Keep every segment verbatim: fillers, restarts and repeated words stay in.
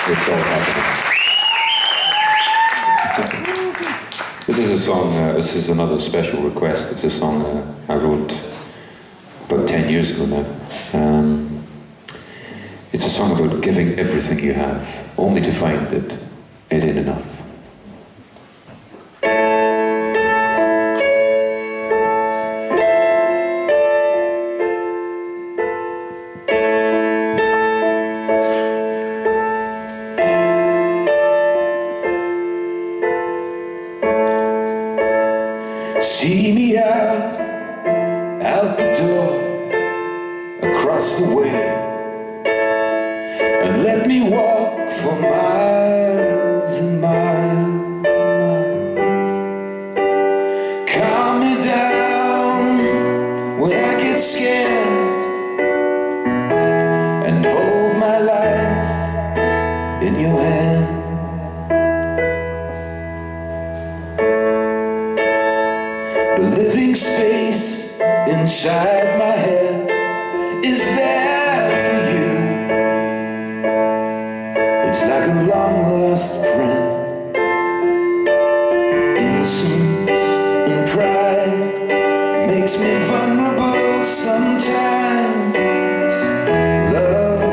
It's all happening. This is a song, uh, this is another special request. It's a song uh, I wrote about ten years ago now. Um, it's a song about giving everything you have, only to find that it ain't enough. See me out, out the door, across the way, and let me walk for miles and miles and miles. Calm me down when I get scared, and hold my life in your hand. The living space inside my head is there for you. It's like a long-lost friend. Innocence and pride makes me vulnerable sometimes. Love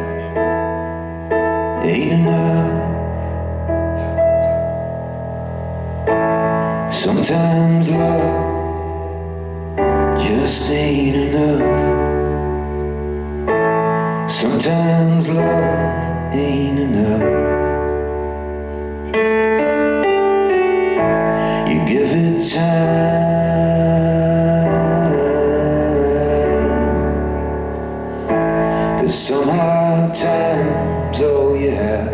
ain't enough. Sometimes love just ain't enough. Sometimes love ain't enough. You give it time, 'cause somehow time's all you have.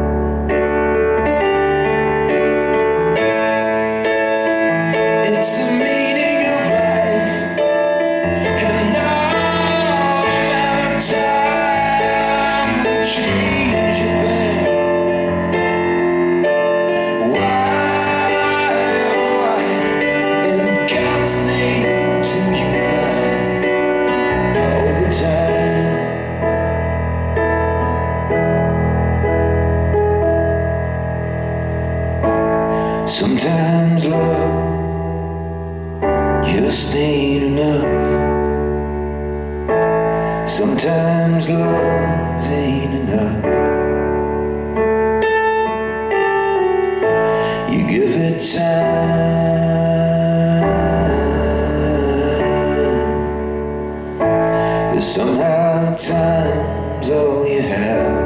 It's the meaning of life, and no amount of time will change a thing. Why, oh why, in God's name do you lie all the time? Sometimes love just ain't enough. Sometimes love ain't enough. You give it time, 'cause somehow time's all you have.